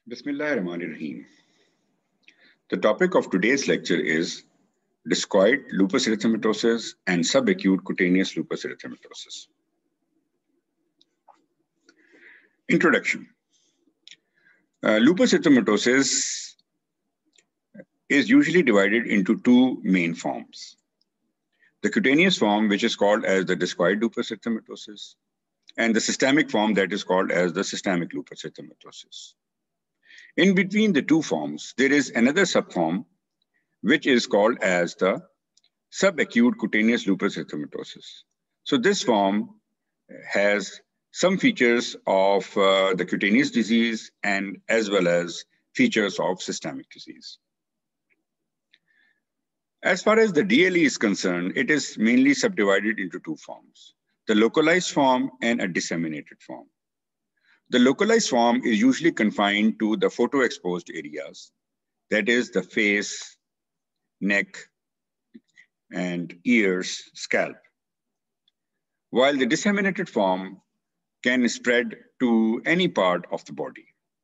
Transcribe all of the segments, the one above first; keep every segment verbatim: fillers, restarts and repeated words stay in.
Bismillahirrahmanirrahim. The topic of today's lecture is discoid lupus erythematosus and subacute cutaneous lupus erythematosus. Introduction. Uh, lupus erythematosus is usually divided into two main forms. The cutaneous form, which is called as the discoid lupus erythematosus, and the systemic form that is called as the systemic lupus erythematosus. In between the two forms, there is another subform, which is called as the subacute cutaneous lupus erythematosus. So this form has some features of uh, the cutaneous disease and as well as features of systemic disease. As far as the D L E is concerned, it is mainly subdivided into two forms, the localized form and a disseminated form. The localized form is usually confined to the photoexposed areas, that is the face, neck, and ears, scalp. While the disseminated form can spread to any part of the body.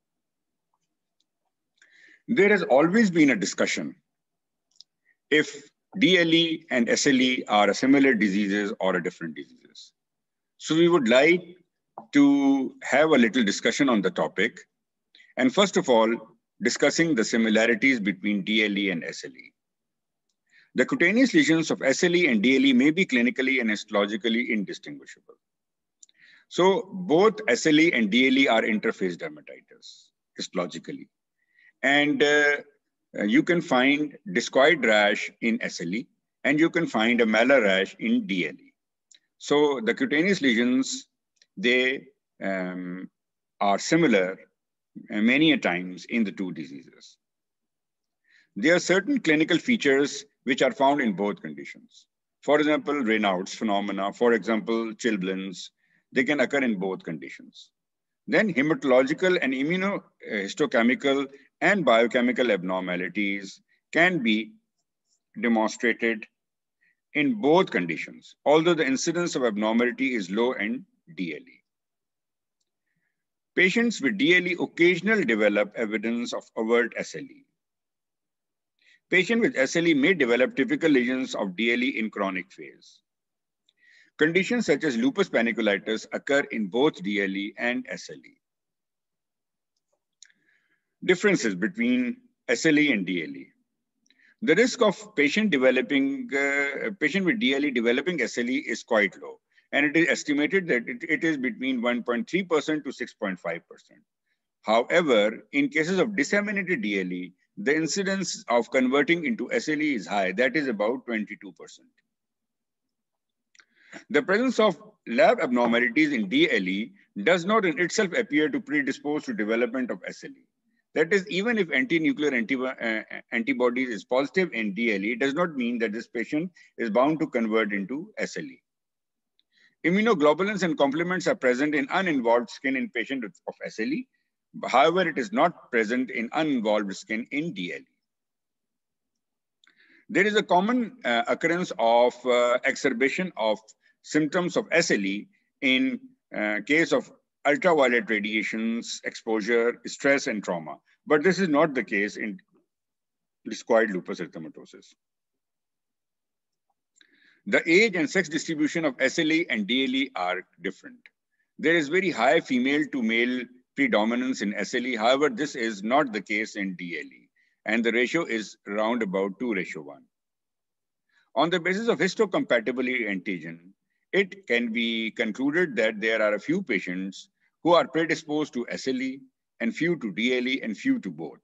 There has always been a discussion if D L E and S L E are similar diseases or different diseases. So we would like to have a little discussion on the topic. And first of all, discussing the similarities between D L E and S L E. The cutaneous lesions of S L E and D L E may be clinically and histologically indistinguishable. So both S L E and D L E are interface dermatitis histologically. And uh, you can find discoid rash in S L E, and you can find a malar rash in D L E. So the cutaneous lesions, they um, are similar uh, many a times in the two diseases. There are certain clinical features which are found in both conditions. For example, Raynaud's phenomena, for example, chilblains, they can occur in both conditions. Then hematological and immunohistochemical and biochemical abnormalities can be demonstrated in both conditions, although the incidence of abnormality is low in D L E. Patients with D L E occasionally develop evidence of overt S L E. Patients with S L E may develop typical lesions of D L E in chronic phase. Conditions such as lupus paniculitis occur in both D L E and S L E. Differences between S L E and D L E. The risk of patient developing, uh, patient with D L E developing S L E is quite low, and it is estimated that it, it is between one point three percent to six point five percent. However, in cases of disseminated D L E, the incidence of converting into S L E is high, that is about twenty-two percent. The presence of lab abnormalities in D L E does not in itself appear to predispose to development of S L E. That is, even if anti-nuclear antibo uh, antibodies is positive in D L E, it does not mean that this patient is bound to convert into S L E. Immunoglobulins and complements are present in uninvolved skin in patients of S L E. However, it is not present in uninvolved skin in D L E. There is a common uh, occurrence of uh, exacerbation of symptoms of S L E in uh, case of ultraviolet radiations, exposure, stress, and trauma. But this is not the case in discoid lupus erythematosus. The age and sex distribution of S L E and D L E are different. There is very high female to male predominance in S L E. However, this is not the case in D L E, and the ratio is around about two ratio one. On the basis of histocompatibility antigen, it can be concluded that there are a few patients who are predisposed to S L E and few to D L E and few to both.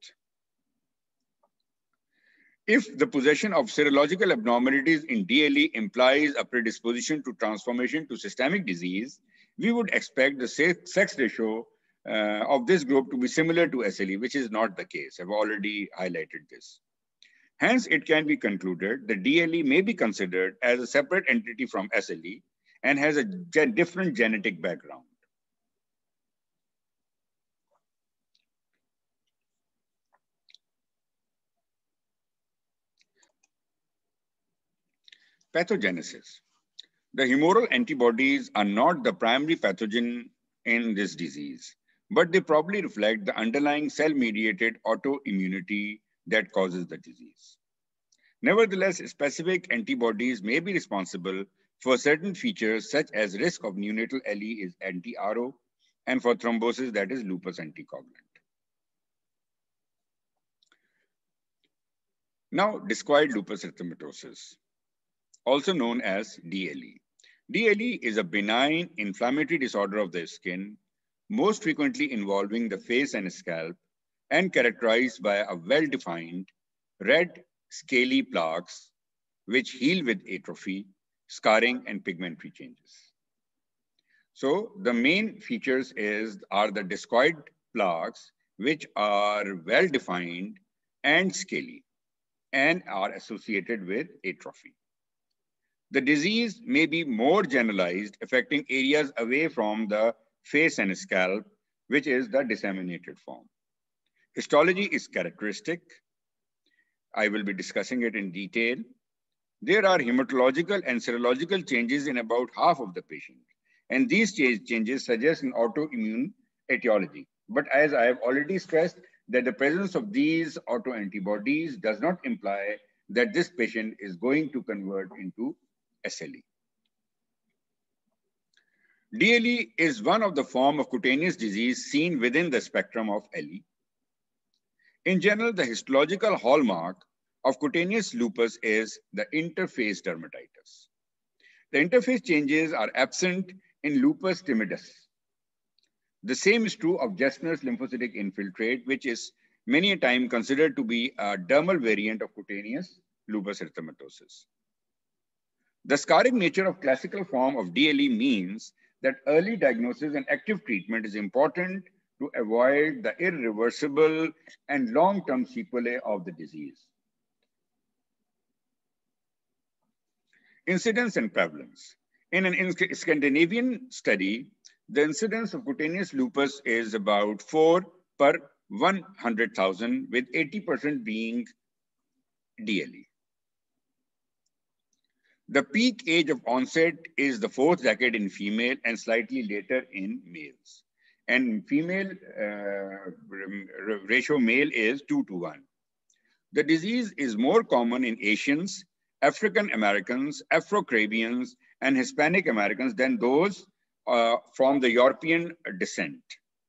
If the possession of serological abnormalities in D L E implies a predisposition to transformation to systemic disease, we would expect the sex ratio uh, of this group to be similar to S L E, which is not the case. I've already highlighted this. Hence, it can be concluded that D L E may be considered as a separate entity from S L E and has a gen different genetic background. Pathogenesis. The humoral antibodies are not the primary pathogen in this disease. but they probably reflect the underlying cell-mediated autoimmunity that causes the disease. Nevertheless, specific antibodies may be responsible for certain features such as risk of neonatal L E is anti-R O, and for thrombosis that is lupus anticoagulant. Now, discoid lupus erythematosus, also known as D L E. D L E is a benign inflammatory disorder of the skin, most frequently involving the face and scalp, and characterized by a well-defined red scaly plaques which heal with atrophy, scarring, and pigmentary changes. So the main features is, are the discoid plaques, which are well-defined and scaly and are associated with atrophy. The disease may be more generalized, affecting areas away from the face and scalp, which is the disseminated form. Histology is characteristic. I will be discussing it in detail. There are hematological and serological changes in about half of the patients, and these changes suggest an autoimmune etiology. But as I have already stressed, that the presence of these autoantibodies does not imply that this patient is going to convert into S L E. D L E is one of the forms of cutaneous disease seen within the spectrum of L E. In general, the histological hallmark of cutaneous lupus is the interface dermatitis. The interface changes are absent in lupus timidus. The same is true of Jessner's lymphocytic infiltrate, which is many a time considered to be a dermal variant of cutaneous lupus erythematosus. The scarring nature of classical form of D L E means that early diagnosis and active treatment is important to avoid the irreversible and long-term sequelae of the disease. Incidence and prevalence. In an Scandinavian study, the incidence of cutaneous lupus is about four per one hundred thousand, with eighty percent being D L E. The peak age of onset is the fourth decade in female and slightly later in males. And female uh, ratio male is two to one. The disease is more common in Asians, African Americans, Afro-Caribbeans, and Hispanic Americans than those uh, from the European descent,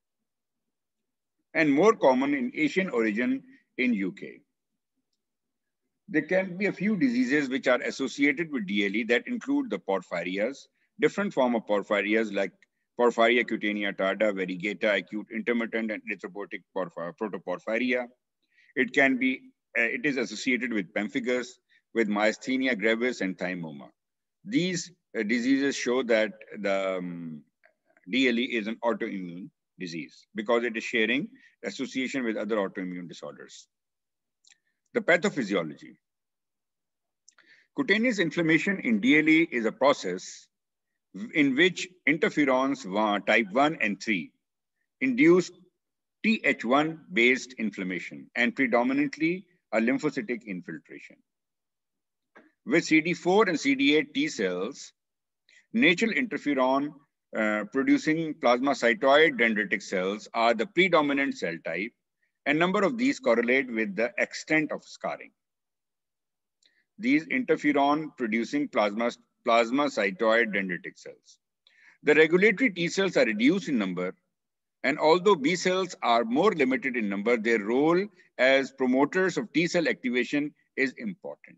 and more common in Asian origin in U K. There can be a few diseases which are associated with D L E that include the porphyrias, different form of porphyrias like Porphyria cutanea tarda, variegata, acute intermittent, and erythropoietic protoporphyria. It can be, uh, it is associated with pemphigus, with myasthenia gravis, and thymoma. These uh, diseases show that the um, D L E is an autoimmune disease because it is sharing association with other autoimmune disorders. The pathophysiology. Cutaneous inflammation in D L E is a process in which interferons type one and three induce T H one based inflammation and predominantly a lymphocytic infiltration. With C D four and C D eight T cells, natural interferon uh, producing plasmacytoid dendritic cells are the predominant cell type, and number of these correlate with the extent of scarring. These interferon producing plasma, plasmacytoid dendritic cells. The regulatory T cells are reduced in number, and although B cells are more limited in number, their role as promoters of T cell activation is important.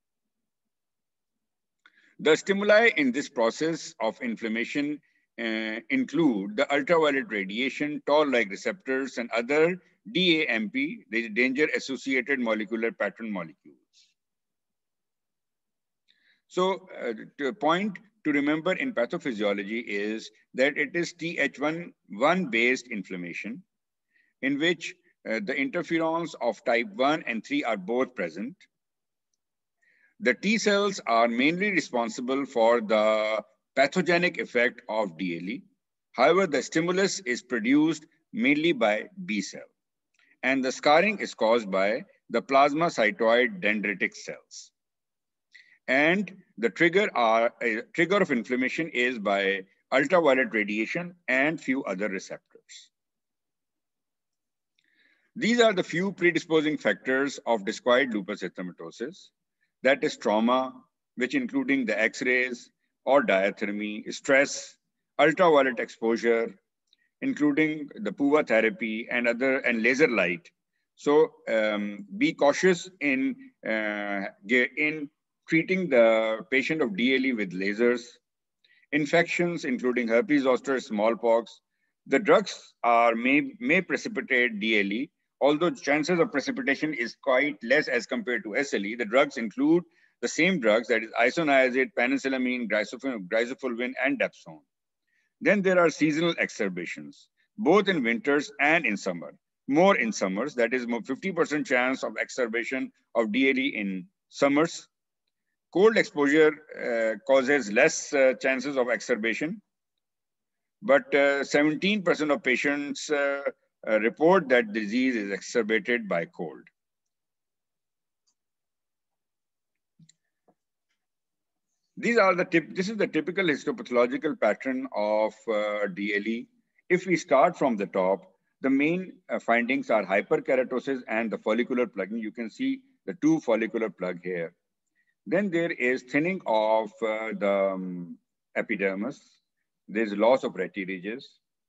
The stimuli in this process of inflammation uh, include the ultraviolet radiation, toll-like receptors, and other D A M P, the danger-associated molecular pattern molecules. So uh, the point to remember in pathophysiology is that it is T H one based inflammation in which uh, the interferons of type one and three are both present. The T cells are mainly responsible for the pathogenic effect of D L E. However, the stimulus is produced mainly by B cell, and the scarring is caused by the plasmacytoid dendritic cells. And the trigger, are, uh, trigger of inflammation is by ultraviolet radiation and few other receptors. These are the few predisposing factors of discoid lupus erythematosus. That is trauma, which including the X-rays or diathermy, stress, ultraviolet exposure, including the P U V A therapy and other and laser light. So um, be cautious in uh, in treating the patient of D L E with lasers. Infections, including herpes zoster, smallpox. The drugs are may may precipitate D L E, although chances of precipitation is quite less as compared to S L E. The drugs include the same drugs, that is isoniazid, penicillamine, grisofulvin, and dapsone. Then there are seasonal exacerbations, both in winters and in summer. More in summers, that is fifty percent chance of exacerbation of D L E in summers. Cold exposure uh, causes less uh, chances of exacerbation, but seventeen percent uh, of patients uh, uh, report that disease is exacerbated by cold. These are the tip, this is the typical histopathological pattern of uh, D L E. If we start from the top, the main uh, findings are hyperkeratosis and the follicular plugging. You can see the two follicular plug here. Then there is thinning of uh, the um, epidermis. There's loss of retiridges.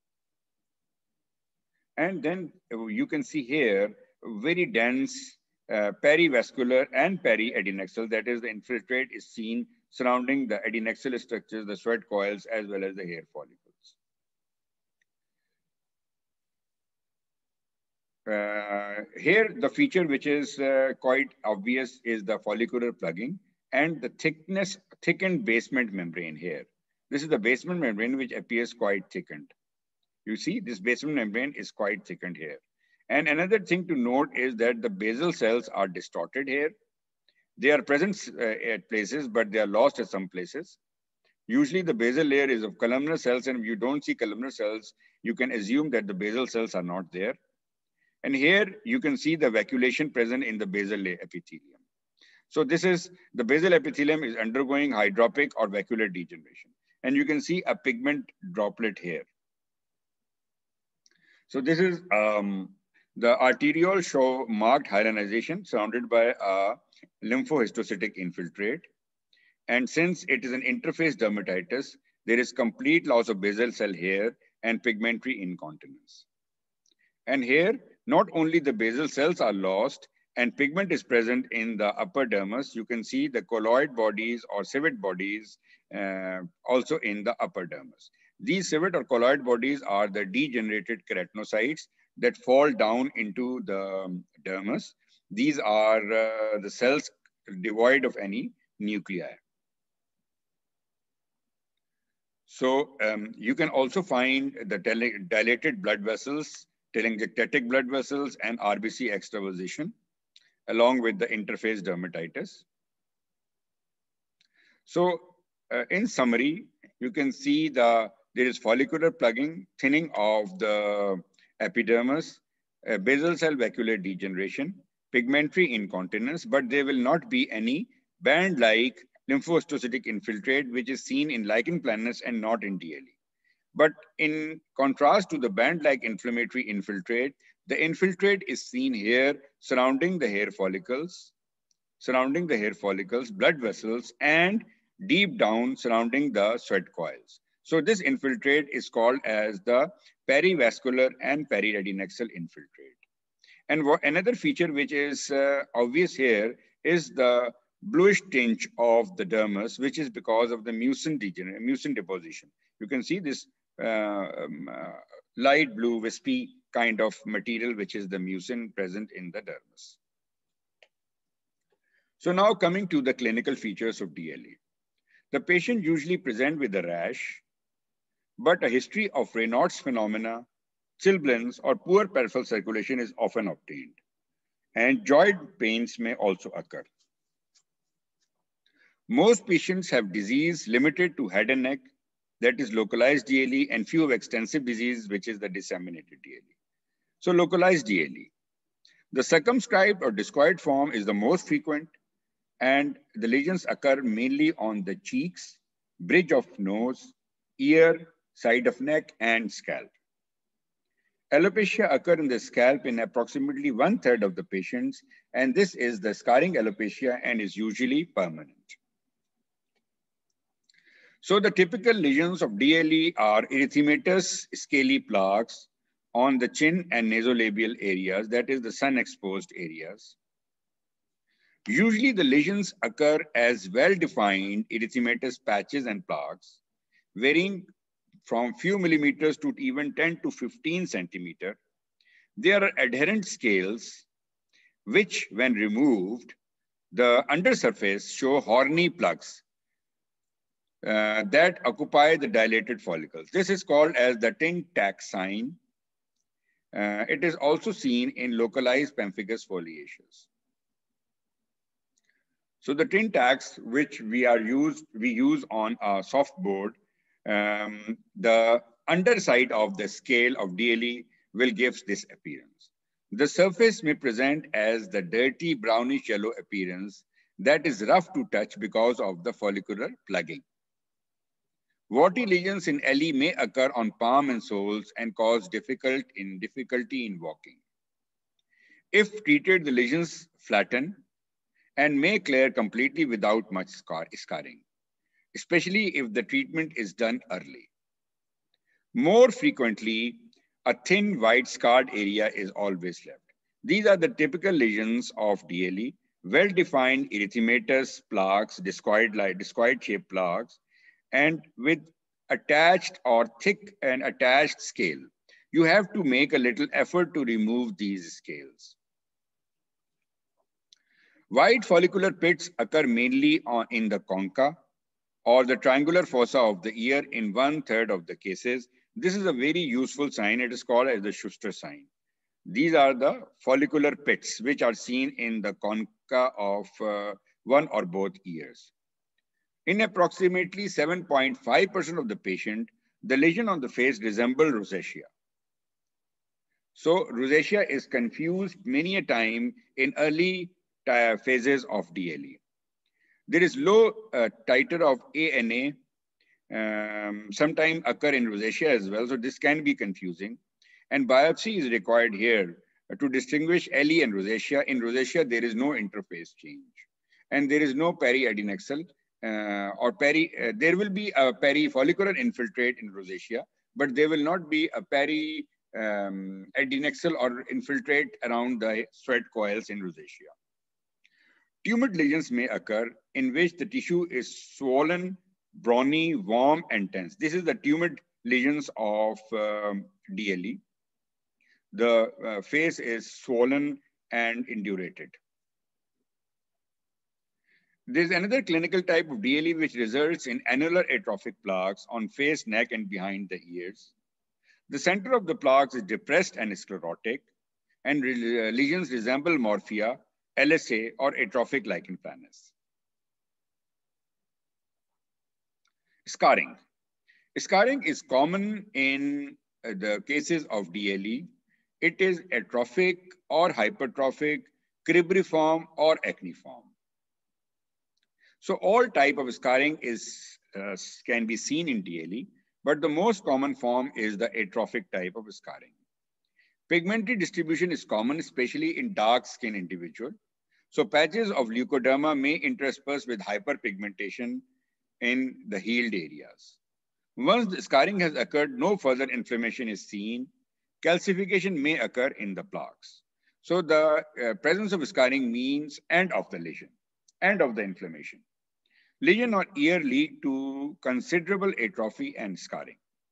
And then you can see here very dense uh, perivascular and periadnexal, that is the infiltrate is seen surrounding the adnexal structures, the sweat coils, as well as the hair follicles. Uh, here, the feature which is uh, quite obvious is the follicular plugging and the thickness, thickened basement membrane here. This is the basement membrane which appears quite thickened. You see, this basement membrane is quite thickened here. And another thing to note is that the basal cells are distorted here. They are present uh, at places, but they are lost at some places. Usually the basal layer is of columnar cells, and if you don't see columnar cells, you can assume that the basal cells are not there. And here you can see the vacuolation present in the basal epithelium. So this is, the basal epithelium is undergoing hydropic or vacuolar degeneration. And you can see a pigment droplet here. So this is, um, the arterioles show marked hyalinization surrounded by a lymphohistiocytic infiltrate. And since it is an interface dermatitis, there is complete loss of basal cell hair and pigmentary incontinence. And here, not only the basal cells are lost and pigment is present in the upper dermis, you can see the colloid bodies or civet bodies uh, also in the upper dermis. These civet or colloid bodies are the degenerated keratinocytes that fall down into the dermis. These are uh, the cells devoid of any nuclei. So um, you can also find the dilated blood vessels, telangiectatic blood vessels, and R B C extravasation, along with the interface dermatitis. So uh, in summary, you can see the there is follicular plugging, thinning of the epidermis, uh, basal cell vacuolar degeneration, pigmentary incontinence, but there will not be any band-like lymphohistiocytic infiltrate, which is seen in lichen planus and not in D L E. But in contrast to the band-like inflammatory infiltrate, the infiltrate is seen here surrounding the hair follicles, surrounding the hair follicles, blood vessels, and deep down surrounding the sweat coils. So this infiltrate is called as the perivascular and periadnexal infiltrate. And another feature which is uh, obvious here is the bluish tinge of the dermis, which is because of the mucin, mucin deposition. You can see this uh, um, uh, light blue wispy kind of material, which is the mucin present in the dermis. So now coming to the clinical features of D L E. The patient usually present with a rash, but a history of Raynaud's phenomena, chilblains, or poor peripheral circulation is often obtained. And joint pains may also occur. Most patients have disease limited to head and neck, that is localized D L E, and few have extensive disease, which is the disseminated D L E. So localized D L E. The circumscribed or discoid form is the most frequent, and the lesions occur mainly on the cheeks, bridge of nose, ear, side of neck, and scalp. Alopecia occur in the scalp in approximately one third of the patients, and this is the scarring alopecia and is usually permanent. So the typical lesions of D L E are erythematous scaly plaques on the chin and nasolabial areas, that is the sun-exposed areas. Usually the lesions occur as well-defined erythematous patches and plaques, varying from few millimeters to even ten to fifteen centimeter. There are adherent scales, which when removed, the undersurface show horny plugs uh, that occupy the dilated follicles. This is called as the tin tack sign. Uh, it is also seen in localized pemphigus foliaceous. So the tin tacks, which we are used, we use on a soft board, um, the underside of the scale of D L E will give this appearance. The surface may present as the dirty brownish yellow appearance that is rough to touch because of the follicular plugging. Warty lesions in L E may occur on palm and soles and cause difficult in difficulty in walking. If treated, the lesions flatten and may clear completely without much scar scarring, especially if the treatment is done early. More frequently, a thin white scarred area is always left. These are the typical lesions of D L E, well-defined erythematous plaques, discoid-like, discoid-shaped plaques, and with attached or thick and attached scale. You have to make a little effort to remove these scales. Wide follicular pits occur mainly on, in the concha or the triangular fossa of the ear in one third of the cases. This is a very useful sign. It is called as the Schuster sign. These are the follicular pits which are seen in the concha of uh, one or both ears. In approximately seven point five percent of the patient, the lesion on the face resembles rosacea. So rosacea is confused many a time in early phases of D L E. There is low uh, titer of A N A, um, sometimes occur in rosacea as well, so this can be confusing. And biopsy is required here to distinguish L E and rosacea. In rosacea, there is no interface change, and there is no periadnexal uh, or peri. Uh, there will be a perifollicular infiltrate in rosacea, but there will not be a peri um, adnexal or infiltrate around the sweat coils in rosacea. Tumid lesions may occur in which the tissue is swollen, brawny, warm, and tense. This is the tumid lesions of um, D L E. The uh, face is swollen and indurated. There's another clinical type of D L E which results in annular atrophic plaques on face, neck, and behind the ears. The center of the plaques is depressed and sclerotic, and re lesions resemble morphea, L S A, or atrophic lichen planus. Scarring. Scarring is common in the cases of D L E. It is atrophic or hypertrophic, cribriform, or acneiform. So all type of scarring is, uh, can be seen in D L E, but the most common form is the atrophic type of scarring. Pigmented distribution is common, especially in dark skin individual. So patches of leukoderma may intersperse with hyperpigmentation in the healed areas. Once the scarring has occurred, no further inflammation is seen. Calcification may occur in the plaques. So the uh, presence of scarring means end of the lesion, end of the inflammation. Lesion on ear lead to considerable atrophy and scarring.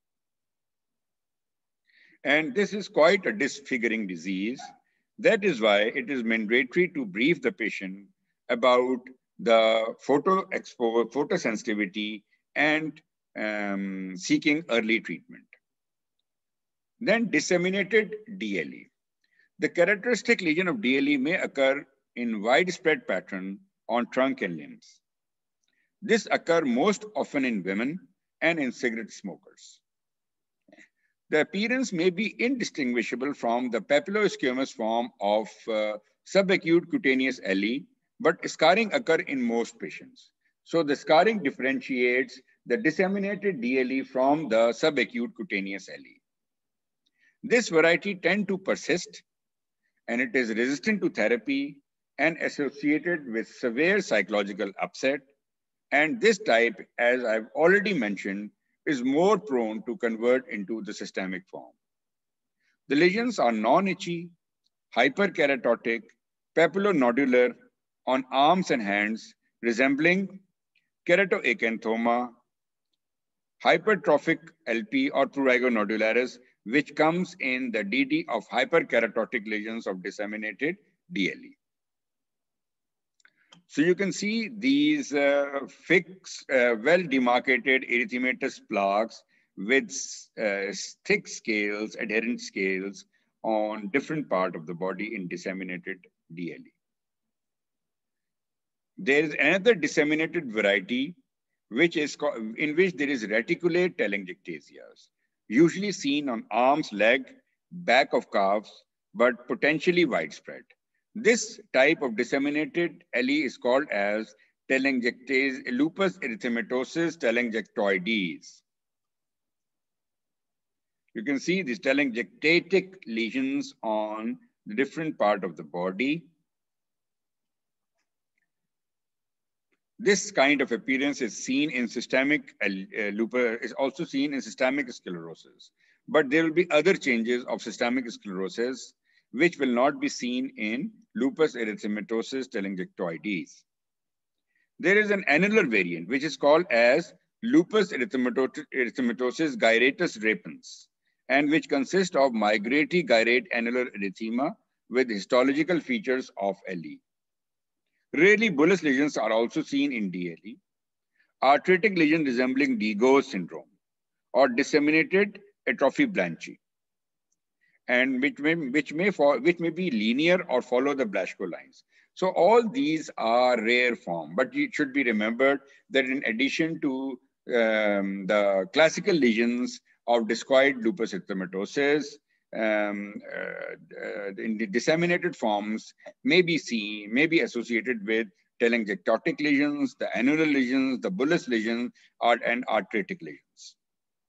And this is quite a disfiguring disease. That is why it is mandatory to brief the patient about the photo expo photosensitivity and um, seeking early treatment. Then disseminated D L E. The characteristic lesion of D L E may occur in widespread pattern on trunk and limbs. This occurs most often in women and in cigarette smokers. The appearance may be indistinguishable from the papillosquamous form of uh, subacute cutaneous L E, but scarring occurs in most patients. So the scarring differentiates the disseminated D L E from the subacute cutaneous L E. This variety tend to persist, and it is resistant to therapy and associated with severe psychological upset. And this type, as I've already mentioned, is more prone to convert into the systemic form. The lesions are non-itchy, hyperkeratotic, papillonodular on arms and hands, resembling keratoacanthoma, hypertrophic L P or prurigo nodularis, which comes in the D D of hyperkeratotic lesions of disseminated D L E. So you can see these uh, fixed, uh, well-demarcated erythematous plaques with uh, thick scales, adherent scales on different part of the body in disseminated D L E. There is another disseminated variety which is in which there is reticulate telangiectasias, usually seen on arms, leg, back of calves, but potentially widespread. This type of disseminated L E is called as telangiectasias, lupus erythematosus telangiectoides. You can see these telangiectatic lesions on the different part of the body. This kind of appearance is seen in systemic uh, lupus, is also seen in systemic sclerosis. But there will be other changes of systemic sclerosis which will not be seen in lupus erythematosus telangiectoides. There is an annular variant which is called as lupus erythematosus gyratus repens, and which consists of migratory gyrate annular erythema with histological features of L E. Rarely, bullous lesions are also seen in D L E. Arthritic lesion resembling Dego's syndrome or disseminated atrophy Blanchi, and which may, which, may for, which may be linear or follow the Blaschko lines. So all these are rare form, but it should be remembered that in addition to um, the classical lesions of discoid lupus erythematosus, um, uh, uh, in the disseminated forms may be seen, may be associated with telangiectotic lesions, the annular lesions, the bullous lesions, or, and arthritic lesions.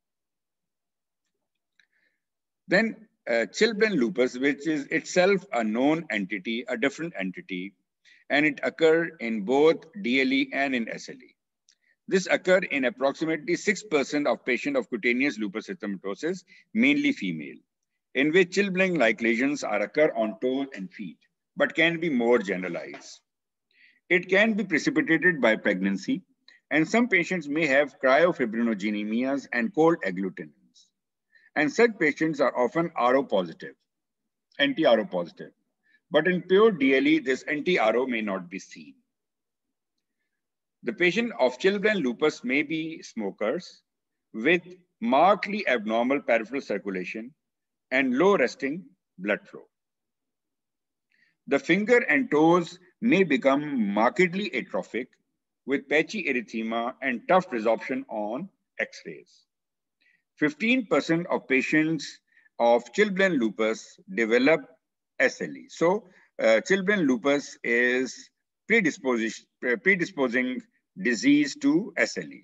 Then uh, chilblain lupus, which is itself a known entity, a different entity, and it occurred in both D L E and in S L E. This occurred in approximately six percent of patients of cutaneous lupus erythematosus, mainly female, in which chilblain-like lesions are occur on toes and feet, but can be more generalized. It can be precipitated by pregnancy, and some patients may have cryofibrinogeniemias and cold agglutinins. And such patients are often R O positive, anti-R O positive. But in pure D L E, this anti-R O may not be seen. The patient of chilblain lupus may be smokers with markedly abnormal peripheral circulation and low resting blood flow. The finger and toes may become markedly atrophic with patchy erythema and tough resorption on X-rays. fifteen percent of patients of chilblain lupus develop S L E. So uh, chilblain lupus is predisposing, predisposing disease to S L E.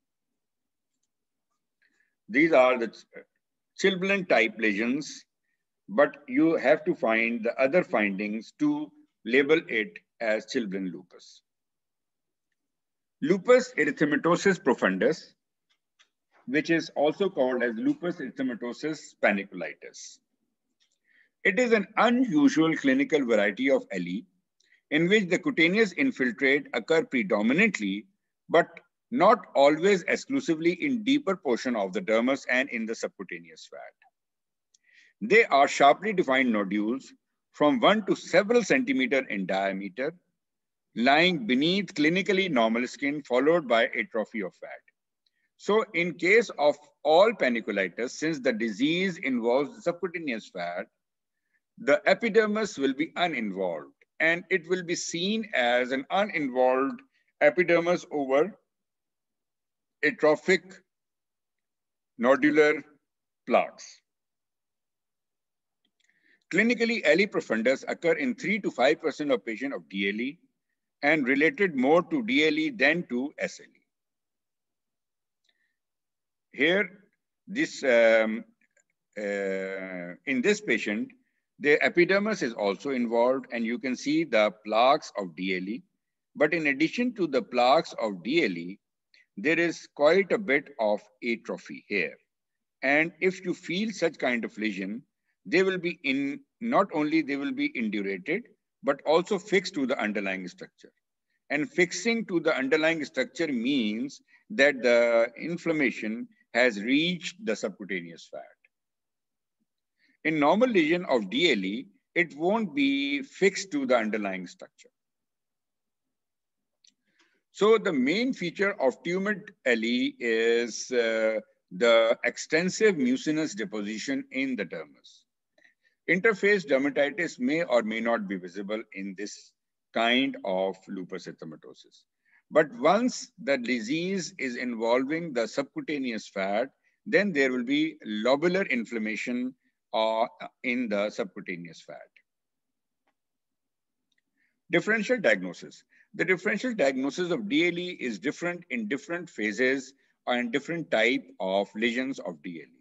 These are the chilblain type lesions, but you have to find the other findings to label it as chilblain lupus. Lupus erythematosus profundus, which is also called as lupus erythematosus paniculitis. It is an unusual clinical variety of L E in which the cutaneous infiltrate occur predominantly, but not always exclusively in deeper portion of the dermis and in the subcutaneous fat. They are sharply defined nodules from one to several centimeters in diameter, lying beneath clinically normal skin, followed by atrophy of fat. So in case of all paniculitis, since the disease involves subcutaneous fat, the epidermis will be uninvolved, and it will be seen as an uninvolved epidermis over atrophic nodular plaques. Clinically, L E profundus occur in three to five percent of patients of D L E and related more to D L E than to S L E. Here, this um, uh, in this patient, the epidermis is also involved, and you can see the plaques of D L E. But in addition to the plaques of D L E, there is quite a bit of atrophy here. And if you feel such kind of lesion, they will be in, not only they will be indurated, but also fixed to the underlying structure. And fixing to the underlying structure means that the inflammation has reached the subcutaneous fat. In normal lesion of D L E, it won't be fixed to the underlying structure. So the main feature of tumid L E is uh, the extensive mucinous deposition in the dermis. Interface dermatitis may or may not be visible in this kind of lupus erythematosus. But once the disease is involving the subcutaneous fat, then there will be lobular inflammation uh, in the subcutaneous fat. Differential diagnosis. The differential diagnosis of D L E is different in different phases and different type of lesions of D L E.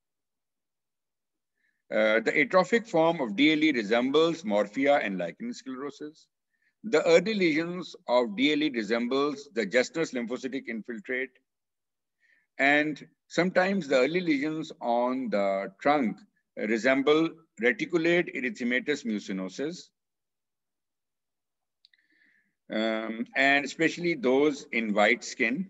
Uh, the atrophic form of D L E resembles morphea and lichen sclerosis. The early lesions of D L E resembles the Jessner's lymphocytic infiltrate. And sometimes the early lesions on the trunk resemble reticulate erythematous mucinosis. Um, and especially those in white skin.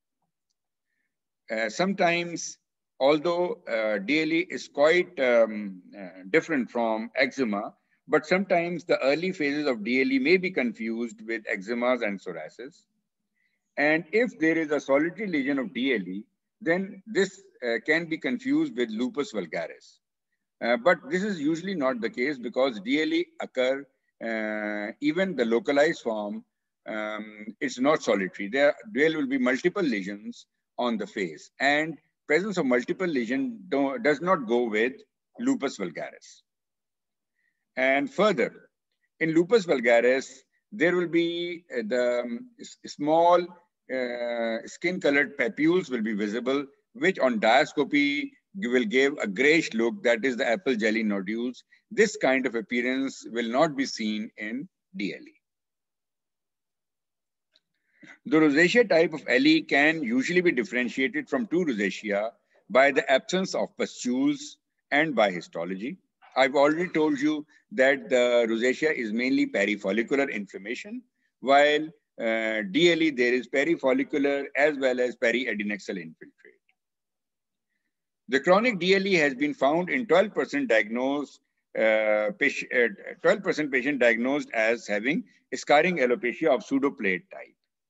Uh, sometimes, although uh, D L E is quite um, uh, different from eczema, but sometimes the early phases of D L E may be confused with eczemas and psoriasis. And if there is a solitary lesion of D L E, then this uh, can be confused with lupus vulgaris. Uh, but this is usually not the case because D L E occur, uh, even the localized form, um, it's not solitary. There, there will be multiple lesions on the face, and presence of multiple lesion do, does not go with lupus vulgaris. And further, in lupus vulgaris, there will be uh, the um, small uh, skin-colored papules will be visible, which on diascopy will give a grayish look, that is the apple jelly nodules. This kind of appearance will not be seen in D L E. The rosacea type of L E can usually be differentiated from two rosacea by the absence of pustules and by histology. I've already told you that the rosacea is mainly perifollicular inflammation, while uh, D L E there is perifollicular as well as periadnexal infiltrate. The chronic D L E has been found in twelve percent diagnosed, uh, twelve percent patient diagnosed as having scarring alopecia of pseudoplate type.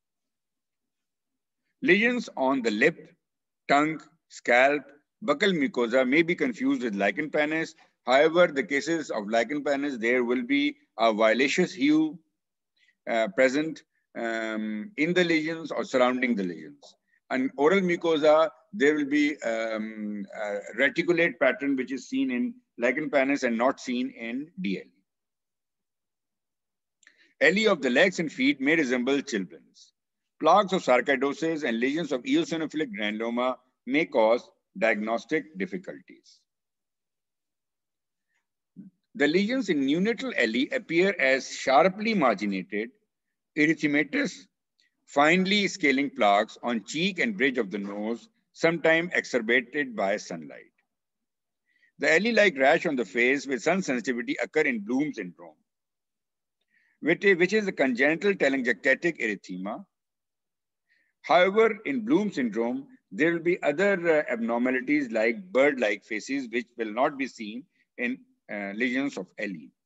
Lesions on the lip, tongue, scalp, buccal mucosa may be confused with lichen planus. However, the cases of lichen planus, there will be a violaceous hue uh, present um, in the lesions or surrounding the lesions. And oral mucosa, there will be um, a reticulate pattern which is seen in lichen planus and not seen in D L E. L E of the legs and feet may resemble chilblains. Plaques of sarcoidosis and lesions of eosinophilic granuloma may cause diagnostic difficulties. The lesions in neonatal L E appear as sharply marginated, erythematous, finely scaling plaques on cheek and bridge of the nose, sometimes exacerbated by sunlight. The L E-like rash on the face with sun sensitivity occur in Bloom syndrome, which is a congenital telangiectatic erythema. However, in Bloom syndrome, there will be other uh, abnormalities like bird-like faces, which will not be seen in uh, lesions of L E.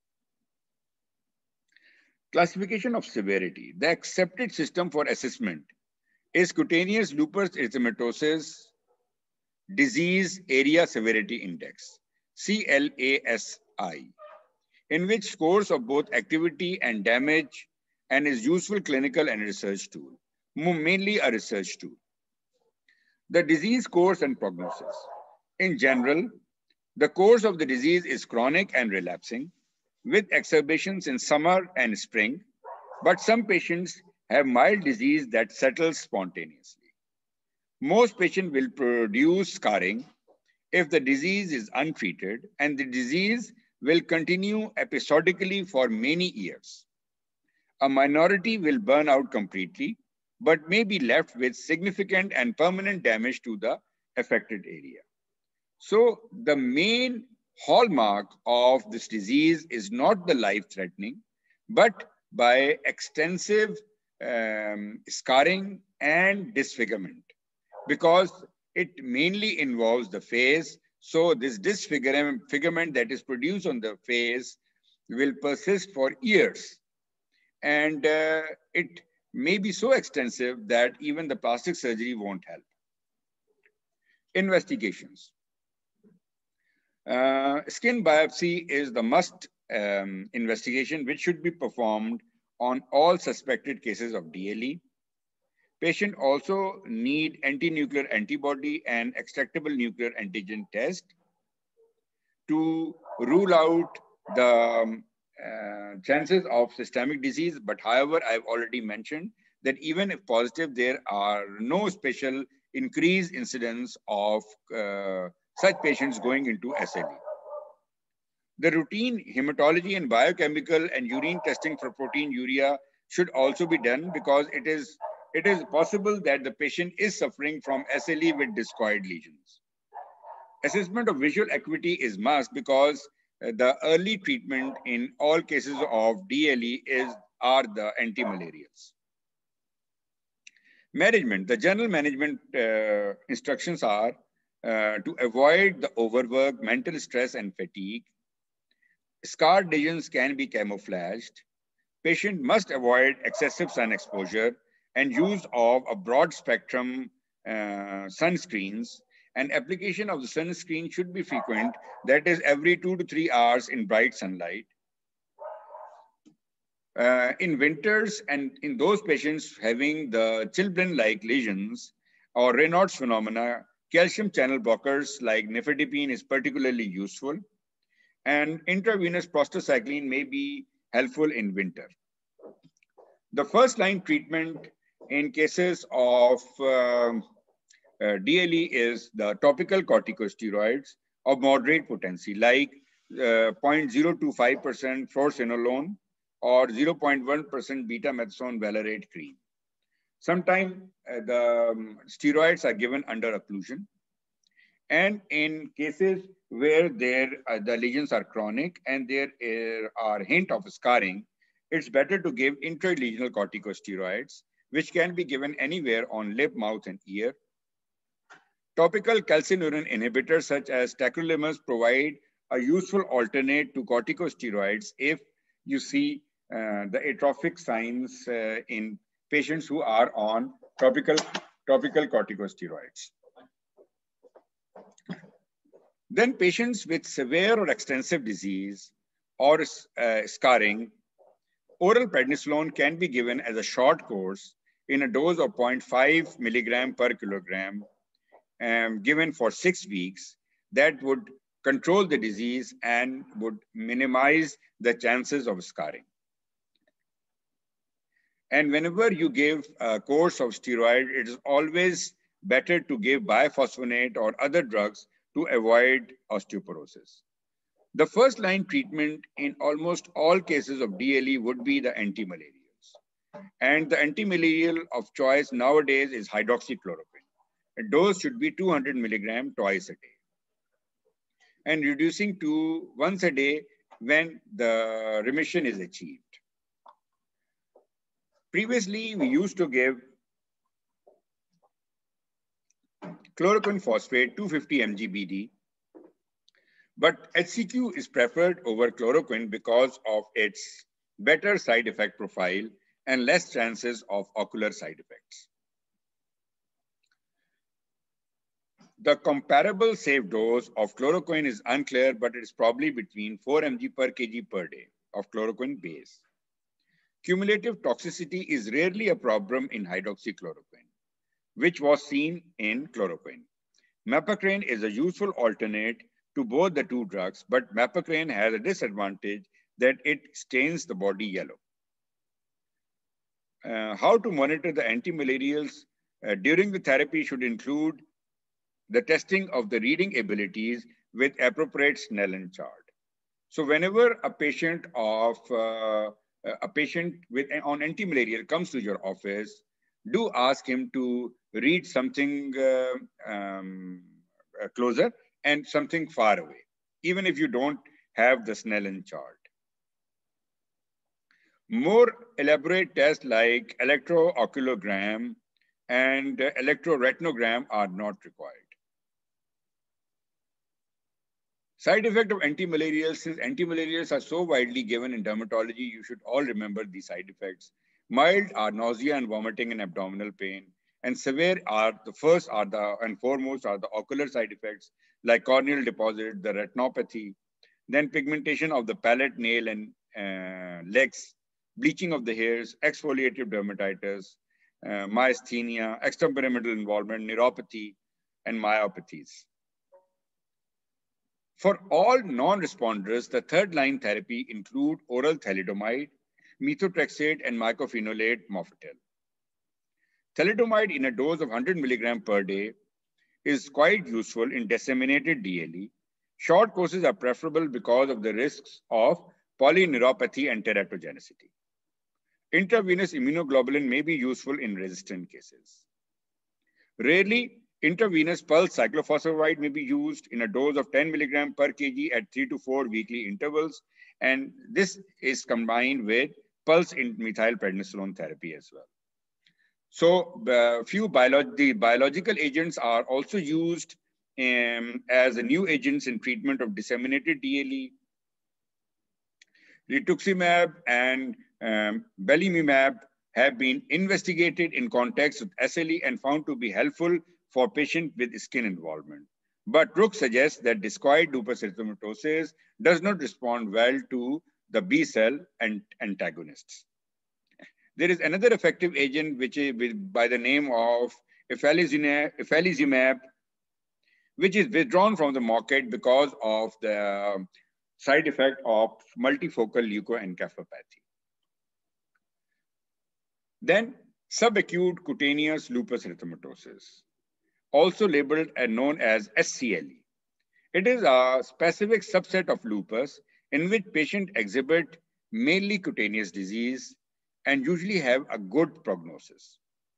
Classification of severity. The accepted system for assessment is cutaneous lupus erythematosus disease area severity index, C L A S I, in which scores of both activity and damage and is useful clinical and research tool, mainly a research tool. The disease course and prognosis. In general, the course of the disease is chronic and relapsing with exacerbations in summer and spring, but some patients have mild disease that settles spontaneously. Most patients will produce scarring if the disease is untreated, and the disease will continue episodically for many years. A minority will burn out completely, but may be left with significant and permanent damage to the affected area. So the main hallmark of this disease is not the life-threatening, but by extensive um, scarring and disfigurement, because it mainly involves the face. So this disfigurement that is produced on the face will persist for years. And uh, it may be so extensive that even the plastic surgery won't help. Investigations. Uh, skin biopsy is the must um, investigation which should be performed on all suspected cases of D L E. Patient also need anti-nuclear antibody and extractable nuclear antigen test to rule out the um, uh, chances of systemic disease. But however, I've already mentioned that even if positive, there are no special increased incidence of uh, such patients going into S L E. The routine hematology and biochemical and urine testing for proteinuria should also be done, because it is, it is possible that the patient is suffering from S L E with discoid lesions. Assessment of visual acuity is must, because the early treatment in all cases of D L E is, are the anti-malarials. Management. The general management uh, instructions are uh, to avoid the overwork, mental stress and fatigue. Scar lesions can be camouflaged. Patient must avoid excessive sun exposure and use of a broad spectrum uh, sunscreens. And application of the sunscreen should be frequent, that is every two to three hours in bright sunlight. Uh, in winters and in those patients having the chilblain-like lesions or Raynaud's phenomena, calcium channel blockers like nifedipine is particularly useful. And intravenous prostacyclin may be helpful in winter. The first line treatment in cases of um, uh, D L E is the topical corticosteroids of moderate potency, like uh, zero point zero two five percent fluoroquinolone or zero point one percent betamethasone valerate cream. Sometimes uh, the um, steroids are given under occlusion. And in cases where there, uh, the lesions are chronic and there are hint of scarring, it's better to give intralesional corticosteroids, which can be given anywhere on lip, mouth, and ear. Topical calcineurin inhibitors such as tacrolimus provide a useful alternate to corticosteroids if you see uh, the atrophic signs uh, in patients who are on topical, topical corticosteroids. Then patients with severe or extensive disease or uh, scarring, oral prednisolone can be given as a short course in a dose of zero point five milligram per kilogram, um, given for six weeks. That would control the disease and would minimize the chances of scarring. And whenever you give a course of steroid, it is always better to give biphosphonate or other drugs to avoid osteoporosis. The first line treatment in almost all cases of D L E would be the antimalarials. And the antimalarial of choice nowadays is hydroxychloroquine. A dose should be two hundred milligram twice a day. And reducing to once a day when the remission is achieved. Previously, we used to give chloroquine phosphate two hundred fifty milligrams B D, but H C Q is preferred over chloroquine because of its better side effect profile and less chances of ocular side effects. The comparable safe dose of chloroquine is unclear, but it is probably between four milligrams per kg per day of chloroquine base. Cumulative toxicity is rarely a problem in hydroxychloroquine, which was seen in chloroquine. Mapacrane is a useful alternate to both the two drugs, but mapacrane has a disadvantage that it stains the body yellow. Uh, how to monitor the antimalarials uh, during the therapy should include the testing of the reading abilities with appropriate Snellen chart. So whenever a patient of uh, a patient with on antimalarial comes to your office, do ask him to read something uh, um, uh, closer and something far away, even if you don't have the Snellen chart. More elaborate tests like electrooculogram and uh, electroretinogram are not required. Side effect of antimalarials, since antimalarials are so widely given in dermatology, you should all remember these side effects. Mild are nausea and vomiting and abdominal pain, and severe are the first are the and foremost are the ocular side effects like corneal deposit, the retinopathy, then pigmentation of the palate, nail, and uh, legs, bleaching of the hairs, exfoliative dermatitis, uh, myasthenia, extrapyramidal involvement, neuropathy, and myopathies. For all non-responders, the third-line therapy include oral thalidomide, methotrexate, and mycophenolate mofetil. Thalidomide in a dose of one hundred milligrams per day is quite useful in disseminated D L E. Short courses are preferable because of the risks of polyneuropathy and teratogenicity. Intravenous immunoglobulin may be useful in resistant cases. Rarely, intravenous pulse cyclophosphamide may be used in a dose of ten milligrams per kg at three to four weekly intervals, and this is combined with pulse methylprednisolone therapy as well. So, uh, few biolog the biological agents are also used um, as new agents in treatment of disseminated D L E. Rituximab and um, belimumab have been investigated in context with S L E and found to be helpful for patients with skin involvement. But Rook suggests that discoid lupus erythematosus does not respond well to the B cell and antagonists. There is another effective agent which is with, by the name of ifalizumab, which is withdrawn from the market because of the side effect of multifocal leukoencephalopathy. Then subacute cutaneous lupus erythematosus, also labeled and known as S C L E. It is a specific subset of lupus in which patients exhibit mainly cutaneous disease and usually have a good prognosis.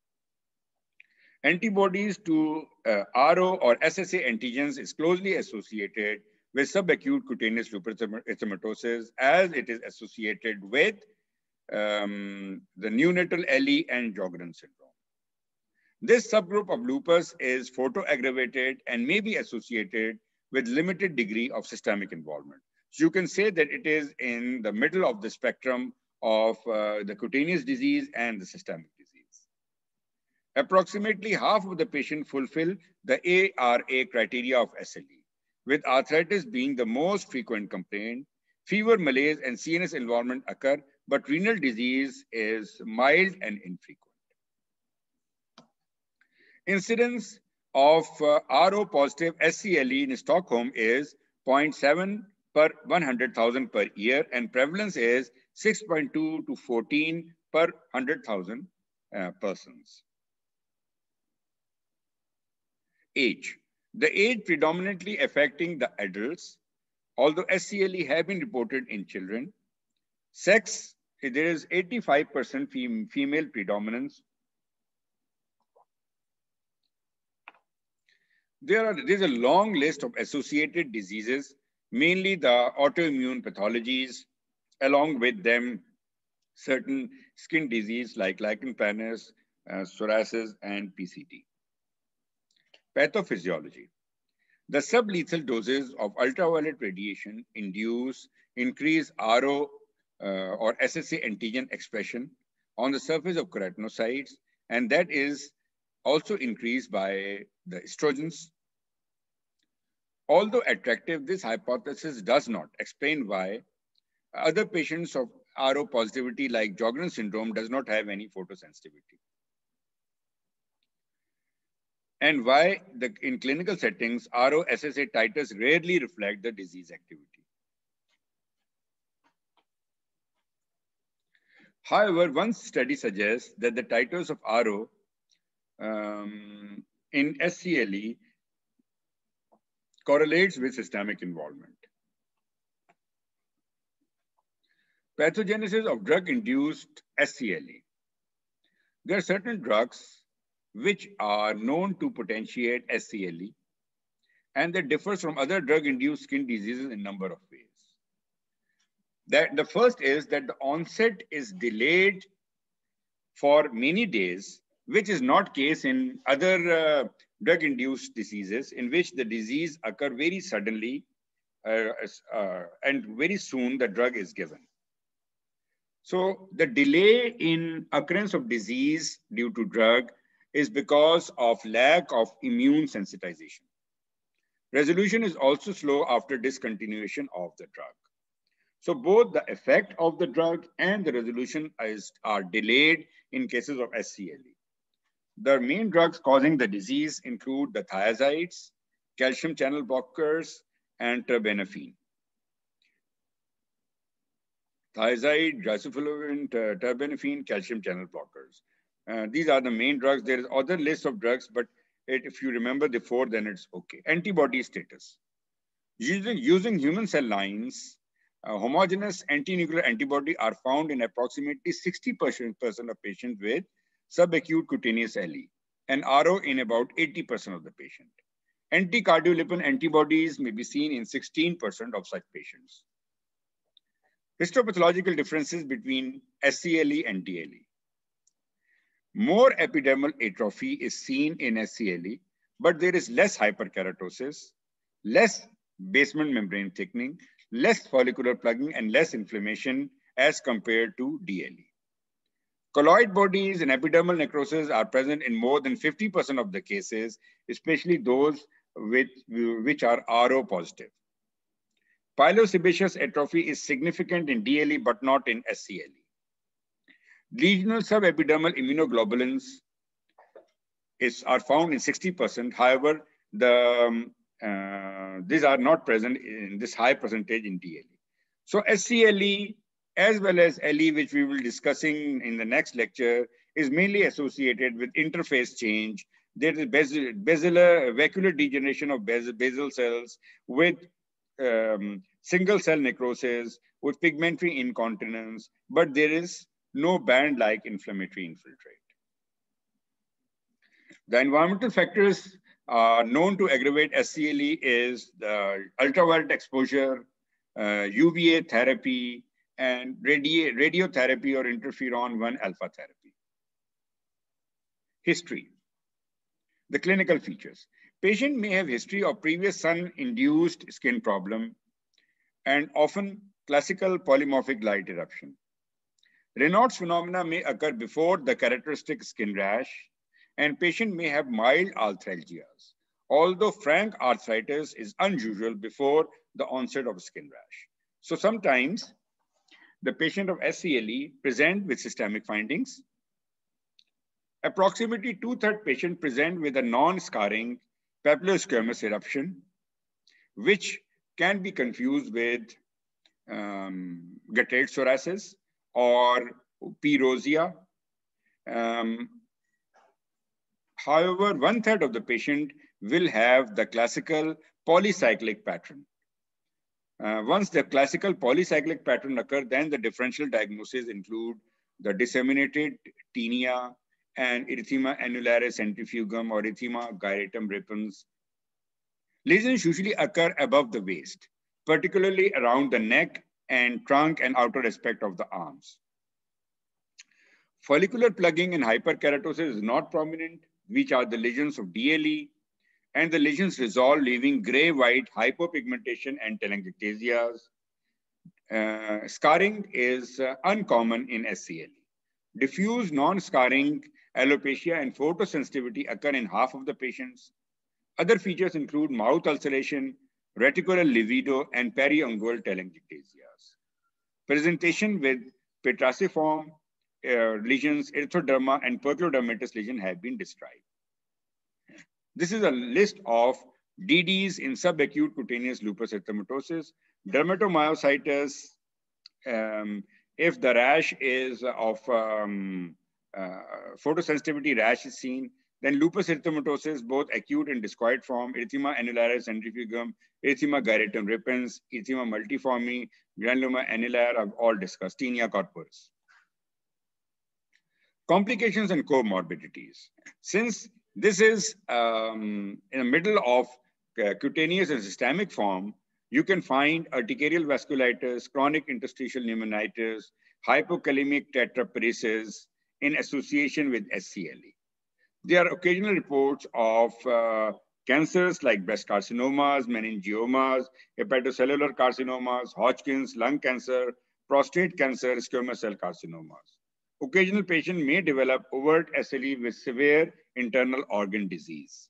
Antibodies to uh, R O or S S A antigens is closely associated with subacute cutaneous lupus erythematosus as it is associated with um, the neonatal L E and Sjogren syndrome. This subgroup of lupus is photoaggravated and may be associated with limited degree of systemic involvement. So you can say that it is in the middle of the spectrum of uh, the cutaneous disease and the systemic disease. Approximately half of the patients fulfill the A R A criteria of S L E, with arthritis being the most frequent complaint. Fever, malaise, and C N S involvement occur, but renal disease is mild and infrequent. Incidence of uh, R O positive S C L E in Stockholm is zero point seven per one hundred thousand per year, and prevalence is six point two to fourteen per one hundred thousand uh, persons. Age. The age predominantly affecting the adults, although S C L E have been reported in children. Sex, there is eighty-five percent fem female predominance. There are there's a long list of associated diseases, mainly the autoimmune pathologies, along with them certain skin disease like lichen planus, uh, psoriasis, and P C T. Pathophysiology. The sublethal doses of ultraviolet radiation induce increased R O uh, or S S A antigen expression on the surface of keratinocytes, and that is also increased by the estrogens. Although attractive, this hypothesis does not explain why other patients of R O positivity like Sjogren syndrome does not have any photosensitivity, and why the, in clinical settings, R O S S A titers rarely reflect the disease activity. However, one study suggests that the titers of R O um, in S C L E correlates with systemic involvement. Pathogenesis of drug-induced S C L E. There are certain drugs which are known to potentiate S C L E, and that differs from other drug-induced skin diseases in a number of ways. That the first is that the onset is delayed for many days, which is not case in other uh, drug-induced diseases, in which the disease occur very suddenly uh, uh, and very soon the drug is given. So the delay in occurrence of disease due to drug is because of lack of immune sensitization. Resolution is also slow after discontinuation of the drug. So both the effect of the drug and the resolution is, are delayed in cases of S C L E. The main drugs causing the disease include the thiazides, calcium channel blockers, and terbinafine. Thiazide, disulfiram, terbinafine, calcium channel blockers. Uh, these are the main drugs. There is other list of drugs, but it, if you remember the four, then it's okay. Antibody status. Using, using human cell lines, uh, homogeneous anti-nuclear antibody are found in approximately sixty percent of patients with subacute cutaneous L E, and R O in about eighty percent of the patient. Anti-cardiolipin antibodies may be seen in sixteen percent of such patients. Histopathological differences between S C L E and D L E. More epidermal atrophy is seen in S C L E, but there is less hyperkeratosis, less basement membrane thickening, less follicular plugging, and less inflammation as compared to D L E. Colloid bodies and epidermal necrosis are present in more than fifty percent of the cases, especially those with, which are R O positive. Pilosebaceous atrophy is significant in D L E, but not in S C L E. Lesional subepidermal immunoglobulins is, are found in sixty percent. However, the, um, uh, these are not present in this high percentage in D L E. So S C L E as well as L E, which we will be discussing in the next lecture, is mainly associated with interface change. There is basilar, vacuolar degeneration of basal cells with um, single cell necrosis, with pigmentary incontinence, but there is no band-like inflammatory infiltrate. The environmental factors uh, known to aggravate S C L E is the ultraviolet exposure, uh, U V A therapy, and radi radiotherapy or interferon one alpha therapy. History. The clinical features. Patient may have history of previous sun-induced skin problem and often classical polymorphic light eruption. Raynaud's phenomena may occur before the characteristic skin rash, and patient may have mild arthralgias, although frank arthritis is unusual before the onset of skin rash. So sometimes the patient of S C L E present with systemic findings. Approximately two-thirds patients present with a non-scarring papillosquamous eruption, which can be confused with um, guttate psoriasis or P. rosea. Um, however, one-third of the patient will have the classical polycyclic pattern. Uh, once the classical polycyclic pattern occurs, then the differential diagnoses include the disseminated tinea and erythema annularis centrifugum or erythema gyratum repens. Lesions usually occur above the waist, particularly around the neck and trunk and outer aspect of the arms. Follicular plugging and hyperkeratosis is not prominent, which are the lesions of D L E, and the lesions resolve, leaving gray-white hypopigmentation and telangiectasias. Uh, scarring is uh, uncommon in S C L E. Diffuse non-scarring alopecia and photosensitivity occur in half of the patients. Other features include mouth ulceration, reticular livido, and periungual telangiectasias. Presentation with petraciform uh, lesions, erythroderma, and perclodermatous lesion have been described. This is a list of D Ds in subacute cutaneous lupus erythematosus. Dermatomyositis, um, if the rash is of um, uh, photosensitivity rash is seen, Then lupus erythematosus, both acute and discoid form, erythema annularis centrifugum, erythema gyratum repens, erythema multiforme, granuloma annulare are all discussed, tinea corporis. Complications and comorbidities. Since this is um, in the middle of uh, cutaneous and systemic form, you can find urticarial vasculitis, chronic interstitial pneumonitis, hypokalemic tetraparesis in association with S C L E. There are occasional reports of uh, cancers like breast carcinomas, meningiomas, hepatocellular carcinomas, Hodgkin's, lung cancer, prostate cancer, squamous cell carcinomas. Occasional patient may develop overt S L E with severe internal organ disease.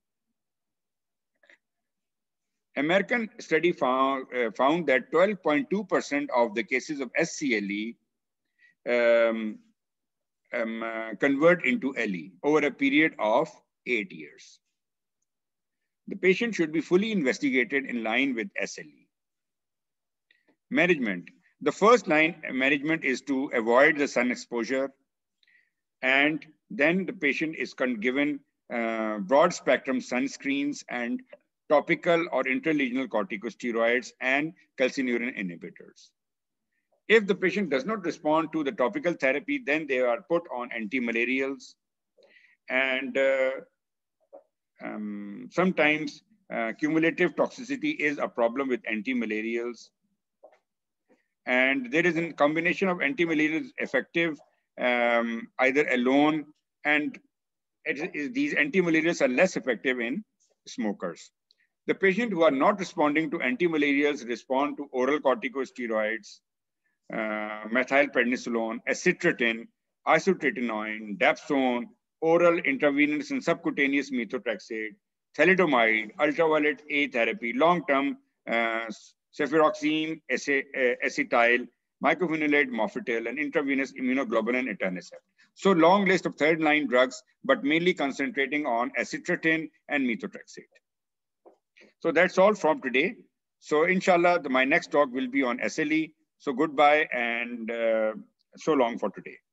American study found, uh, found that twelve point two percent of the cases of S C L E um, um, uh, convert into L E over a period of eight years. The patient should be fully investigated in line with S L E. Management. The first line management is to avoid the sun exposure, and then the patient is given uh, broad spectrum sunscreens and topical or intralesional corticosteroids and calcineurin inhibitors. If the patient does not respond to the topical therapy, then they are put on antimalarials. And uh, um, sometimes uh, cumulative toxicity is a problem with antimalarials. And there is a combination of antimalarials effective um, either alone, and it is, these antimalarials are less effective in smokers. The patient who are not responding to antimalarials respond to oral corticosteroids, uh, methylprednisolone, acitretin, isotretinoin, dapsone, oral, intravenous, and subcutaneous methotrexate, thalidomide, ultraviolet A therapy, long-term uh, cefuroxime, acetyl, mycophenolate, mofetil, and intravenous immunoglobulin etanercept. So long list of third-line drugs, but mainly concentrating on acitretin and methotrexate. So that's all from today. So inshallah, the, my next talk will be on S L E. So goodbye and uh, so long for today.